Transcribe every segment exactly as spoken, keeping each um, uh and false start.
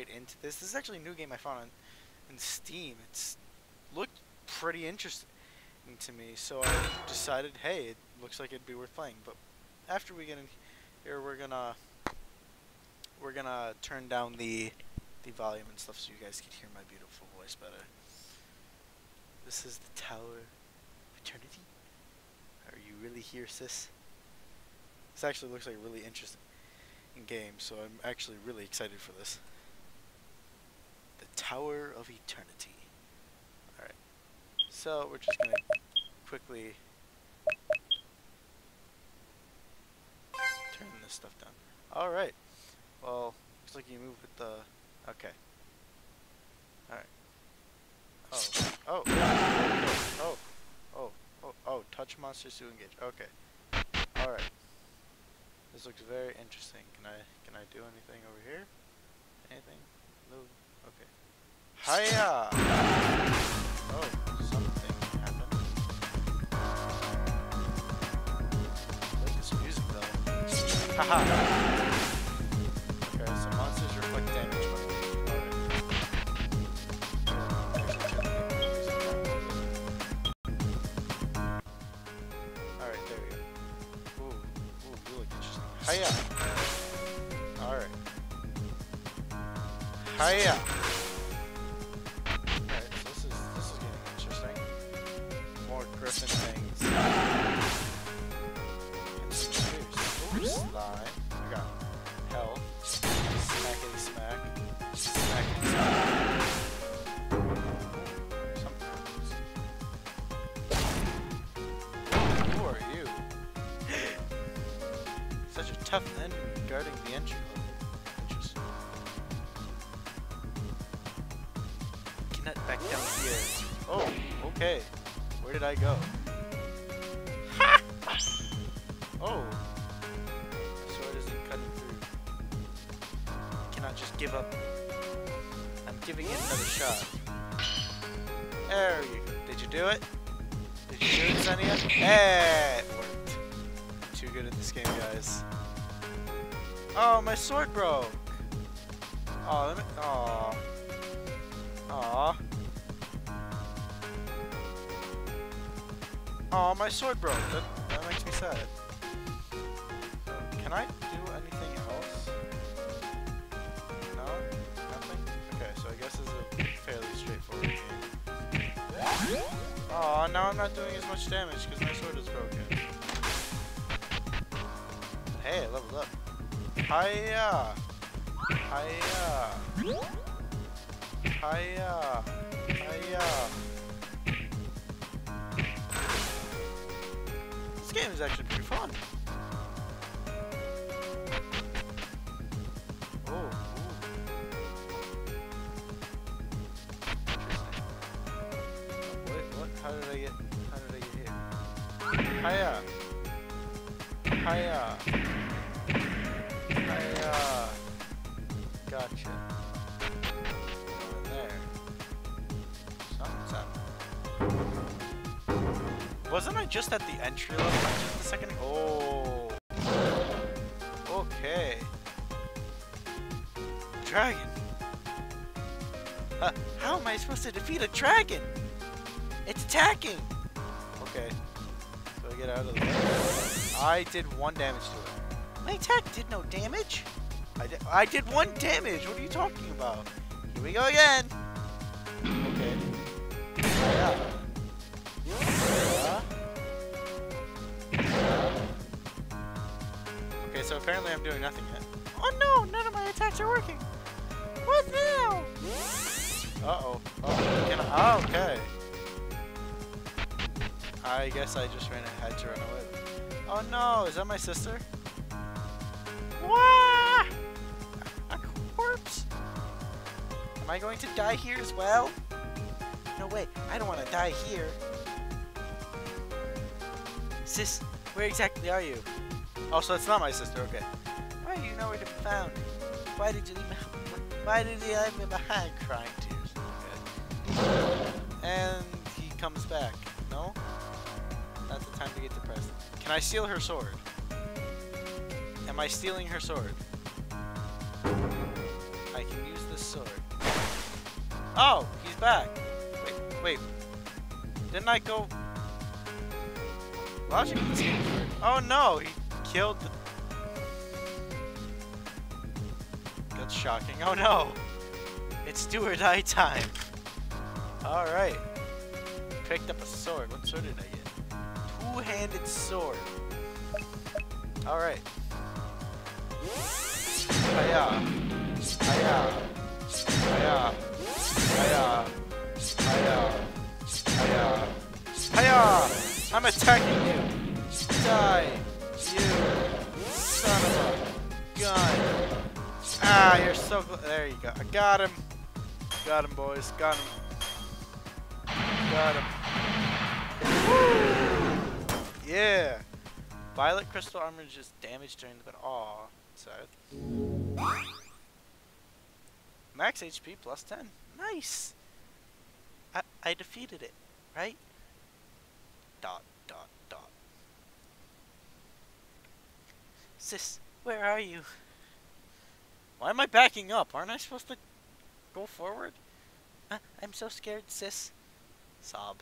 right into this. This is actually a new game I found on, on Steam. It's looked pretty interesting to me, so I decided, hey, it looks like it'd be worth playing. But after we get in here, we're gonna we're gonna turn down the the volume and stuff so you guys can hear my beautiful voice better. This is the Tower of Eternity. Are you really here, sis? This actually looks like a really interesting game, so I'm actually really excited for this. The Tower of Eternity. Alright. So we're just gonna quickly turn this stuff down. Alright. Well, looks like you move with the... Okay. Alright. Oh. Oh. Okay. Oh. Oh. Oh. Oh. Touch monsters to engage. Okay. Alright. This looks very interesting. Can I can I do anything over here? Anything? No. Okay. Hiya! Oh, something happened. I like this music though. Haha! Okay, so monsters reflect damage. Alright, there we go. Ooh, ooh, you look interesting. Hiya! Alright. Hiya! Alright, so this is this is getting interesting. More griffin things. Ooh, slime. I got health. Smackety smack. Smackety smack. Something. Who are you? Such a tough enemy guarding the entry level. Interesting. Cannot back down here. Oh, okay. Where did I go? Ha! Oh. The sword isn't cutting through. Cannot just give up. I'm giving it another shot. There you go. Did you do it? Did you do it, Senia? Hey! It worked. I'm too good at this game, guys. Oh, my sword broke! Oh, let me. Aw. Aw. Oh, my sword broke. That, that makes me sad. Uh, can I do anything else? No? Nothing? Okay, so I guess this is a fairly straightforward game. Oh, now I'm not doing as much damage because my sword is broken. But hey, I leveled up. Hiya! Hiya! Hiya! Hiya! This game is actually pretty fun. Oh, ooh. Interesting. Wait, what? How did I get? How did I get here? Hiya! Hiya! Hiya! Gotcha. Over there. Something's happening. Wasn't I just at the entry level just a second ago? Oh. Okay. Dragon. Uh, how am I supposed to defeat a dragon? It's attacking. Okay. So I get out of the way. I did one damage to it. My attack did no damage. I did, I did one damage. What are you talking about? Here we go again. Okay. Yeah. Yeah. Yeah. Okay, so apparently I'm doing nothing yet. Oh no, none of my attacks are working. What now? Uh-oh. Oh, can I, oh, okay. I guess I just ran ahead to run away. Oh no, is that my sister? Wah! A corpse? Am I going to die here as well? No way, I don't want to die here. Sis, where exactly are you? Oh, so it's not my sister, okay. Why are you nowhere to be found? Why did you leave me, why did you leave me behind? Crying tears. Okay. And he comes back. No? Not the time to get depressed. Can I steal her sword? Am I stealing her sword? I can use this sword. Oh, he's back. Wait, wait. Didn't I go... Logic this game's weird. Oh no, he killed the... That's shocking. Oh no! It's do or die time. Alright. Picked up a sword. What sword did I get? Two-handed sword. Alright. Hiya. Hiya. Hiya. Hiya. Hiya. Hiya. Hiya! I'm attacking you! Die! You son of a gun! Ah, you're so close. There you go. I got him. Got him, boys. Got him. Got him. Woo! Yeah! Violet crystal armor is just damage during the battle. Aw, sad. Max H P plus ten. Nice! I, I defeated it, right? Dot, dot, dot. Sis, where are you? Why am I backing up? Aren't I supposed to go forward? Uh, I'm so scared, sis. Sob.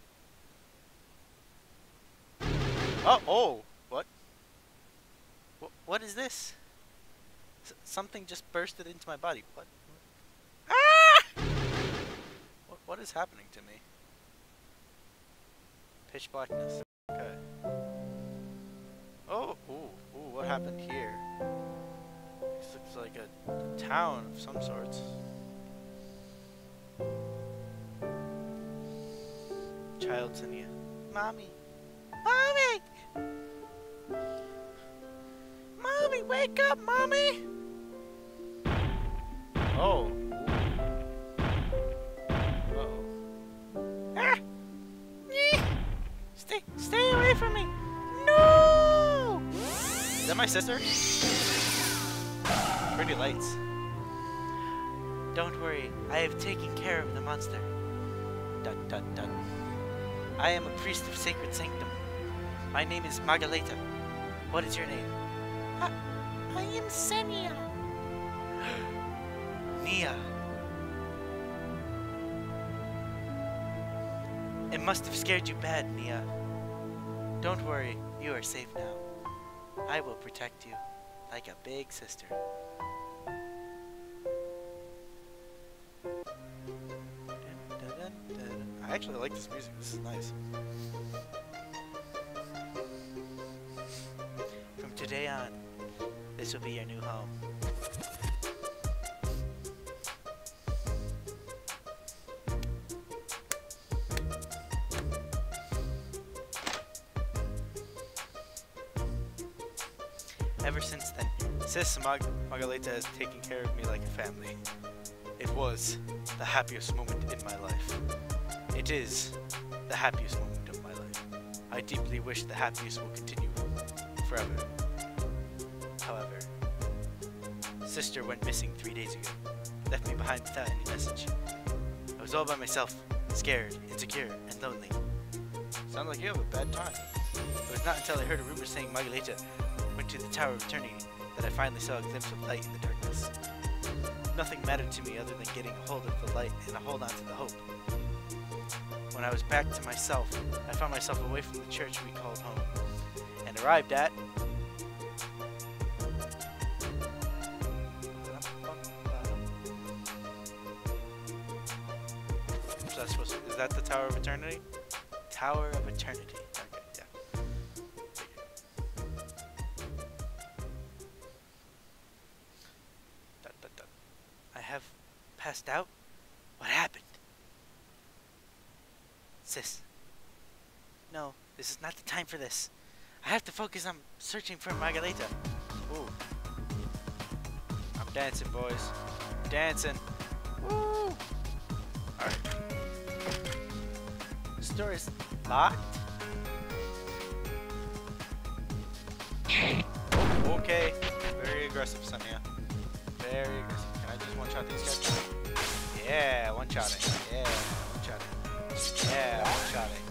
Oh, oh! What? Wh what is this? S something just bursted into my body. What? Ah! What, what is happening to me? Pitch blackness. Okay. Oh, ooh, ooh, what happened here? This looks like a, a town of some sorts. Child Senia. Mommy! Mommy! Mommy, wake up, Mommy! Oh. Uh-oh. Ah! Stay, stay away from me! No! Is that my sister? Pretty lights. Don't worry, I have taken care of the monster. Dun dun dun. I am a priest of sacred sanctum. My name is Margaleta. What is your name? I, I am Senia. Nia. It must have scared you bad, Nia. Don't worry, you are safe now. I will protect you like a big sister. I actually like this music. This is nice. From today on, this will be your new home. Ever since then, Sis Mag Margaleta has taken care of me like a family. It was the happiest moment in my life. It is the happiest moment of my life. I deeply wish the happiest will continue forever. However, sister went missing three days ago, left me behind without any message. I was all by myself, scared, insecure, and lonely. Sounds like you have a bad time. It was not until I heard a rumor saying Margaleta went to the Tower of Eternity that I finally saw a glimpse of light in the darkness. Nothing mattered to me other than getting a hold of the light and a hold on to the hope. When I was back to myself, I found myself away from the church we called home, and arrived at... Is that, supposed to, is that the Tower of Eternity? Tower of Eternity. Okay, yeah. Dun, dun, dun. I have passed out? What happened? Sis. No, this is not the time for this. I have to focus on searching for Margaleta. Ooh. I'm dancing, boys. Dancing. Woo! Alright. This door is locked? Oh, okay. Very aggressive, Senia. Very aggressive. Can I just one-shot these guys? Yeah, one-shotting. Yeah, one-shotting. Yeah, one-shotting.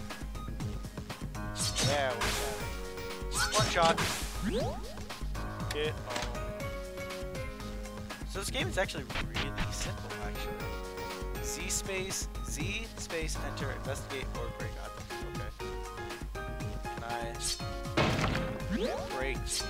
Yeah, one-shotting. One shot. Get home. So this game is actually really simple, actually. Z space, Z space, enter, investigate, or break objects. Okay. Can I break these?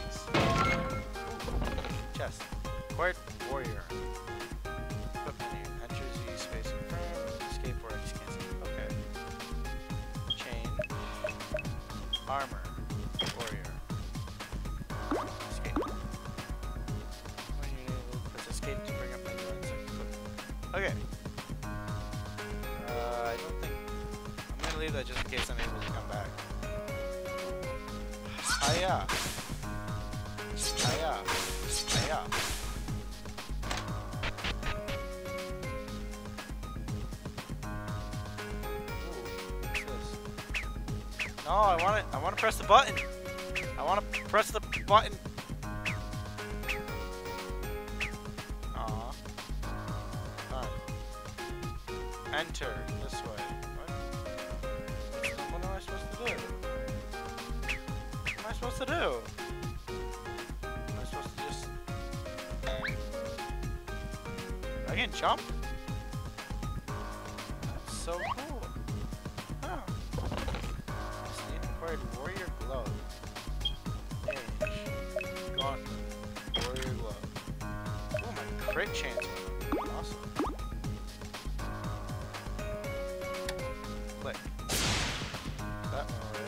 Chest. Acquired warrior. Equipment here. Enter Z space, confirm. Escape or X cancel. Okay. Chain. Armor. Warrior. Escape. When you enable, press escape to bring up menu items like equipment. Okay. Uh, I don't think... I'm gonna leave that just in case I'm able to come back. Hiya! Hiya! Hiya! Ooh, what's this? No, I want it. I want to press the button. I want to press the button. Aw. Done. Enter this way. What? What am I supposed to do? What am I supposed to do? Am I supposed to just... I can jump? That's so cool. Huh. Just need acquired warrior glove. Age. Gauntlet. Warrior glove. Oh, my crit chance went up. Awesome. Click. That one away.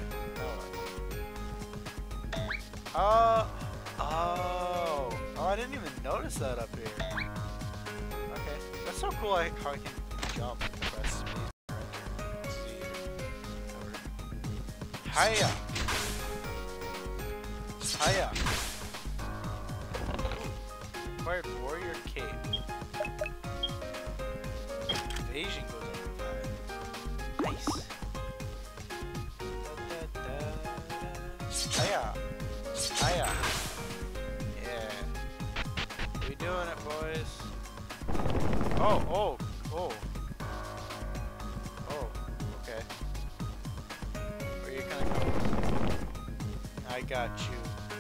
That one. Uh, oh. Oh, I didn't even notice that up here. Okay. That's so cool I, how I can jump. Press space or enter. Z or whatever. Hiya! Hiya! Acquired warrior cape. Evasion goes up with that. Nice. Da, da, da, da. Hiya! Hiya! Yeah. We doing it, boys. Oh, oh, oh. Oh, okay. Where you gonna go? I got you.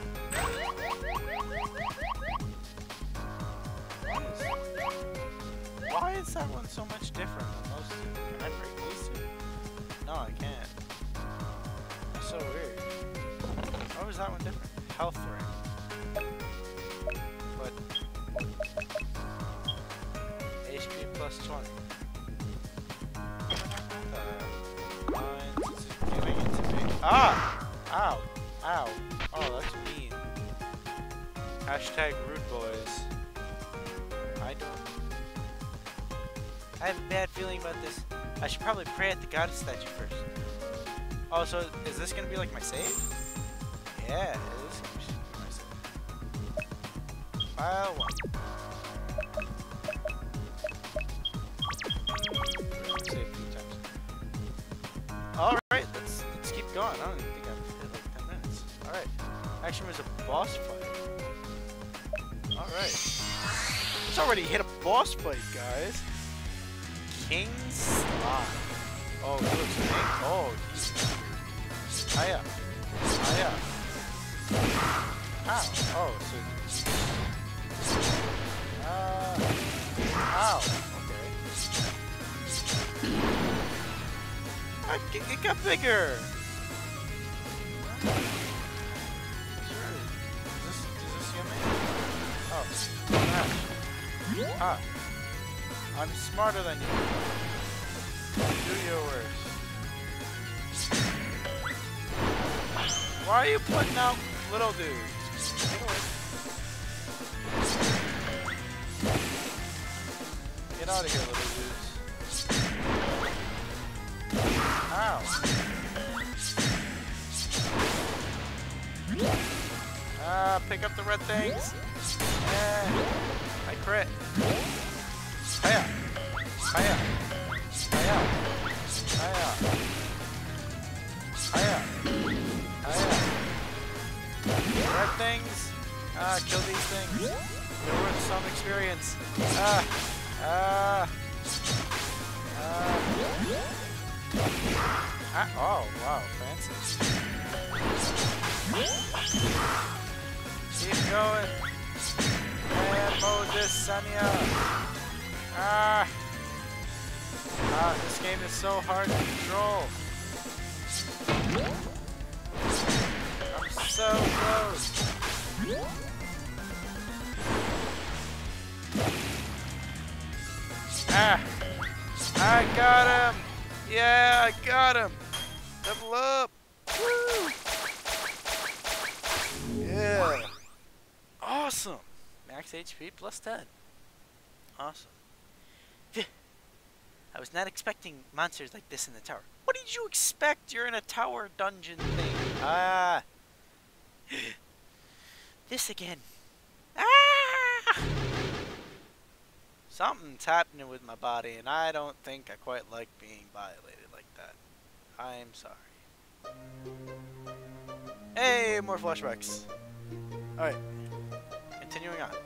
Why is that one so much different than those two? Can I break these two? No, I can't. That's so weird. Why was that one different? Health ring. But H P plus twenty. Uh, mine is giving it to me. Ah! Ow! Ow! Oh, that's mean. Hashtag rude boys. I don't. I have a bad feeling about this. I should probably pray at the goddess statue first. Oh, so is this gonna be like my save? Yeah, it is gonna be my save. File one. Save a few times. All right, let's let's keep going. I don't even think I've hit like ten minutes. All right. Actually, there's a boss fight. All right. It's already hit a boss fight, guys. King Slime. Oh, he looks big. Oh, he's hiya. Hiya. Ow. Oh, so. Uh. Ow. Okay. I, it got bigger. Is this, is this yummy? Oh, smash. Ah. I'm smarter than you. Do your worst. Why are you putting out little dudes? Get away. Get out of here, little dudes. Ow. Ah, pick up the red things. Yeah. I crit. Hiya! Hiya! Hiya! Hiya! Hiya! Hiya! Red things! Ah, kill these things. They're worth some experience. Ah! Ah! Ah! Ah! Oh, wow, fancy. Keep going. And Moses. Senia! Ah! Ah, this game is so hard to control. I'm so close. Ah! I got him! Yeah, I got him! Level up! Woo! Yeah! Awesome! Max H P plus ten. Awesome. I was not expecting monsters like this in the tower. What did you expect? You're in a tower dungeon thing. Ah! This again. Ah! Something's happening with my body, and I don't think I quite like being violated like that. I'm sorry. Hey, more flashbacks. Alright. Continuing on.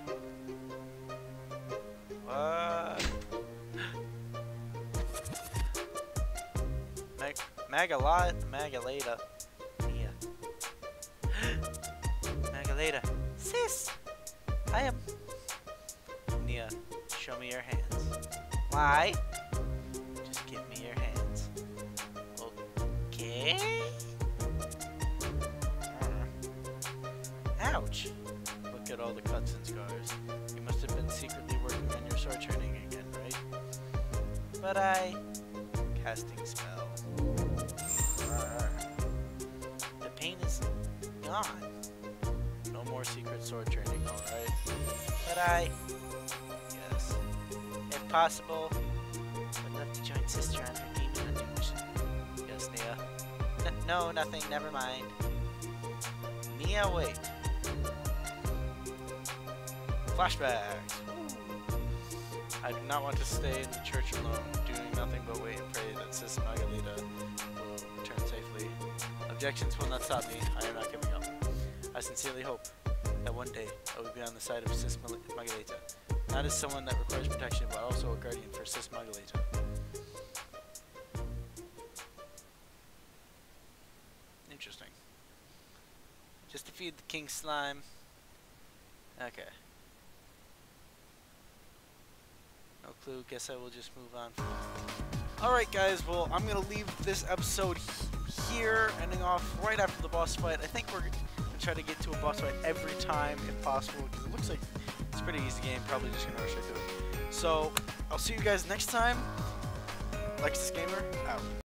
What? Mag Magalot Magaleta. Yeah. Magaleta. Sis! I am. Nia, show me your hands. Why? Just give me your hands. Okay? Ouch! Look at all the cuts and scars. You must have been secretly working on your sword training again, right? But I... casting spell. The pain is gone. No more secret sword training, alright? But I... yes. If possible, I'd love to join Sister on her demon hunting mission. Yes, Nia. N no, nothing, never mind. Nia, wait. Flashbacks. I do not want to stay in the church alone, doing nothing but wait and pray that Sis Margarita will return safely. Objections will not stop me. I am not giving up. I sincerely hope that one day I will be on the side of Sis Margarita, not as someone that requires protection, but also a guardian for Sis Margarita. Interesting. Just to feed the king slime. Okay. No clue. Guess I will just move on from that. Alright guys, well I'm going to leave this episode here, ending off right after the boss fight. I think we're going to try to get to a boss fight every time if possible, because it looks like it's a pretty easy game. Probably just going to rush right through it. So, I'll see you guys next time. Lexus Gamer, out.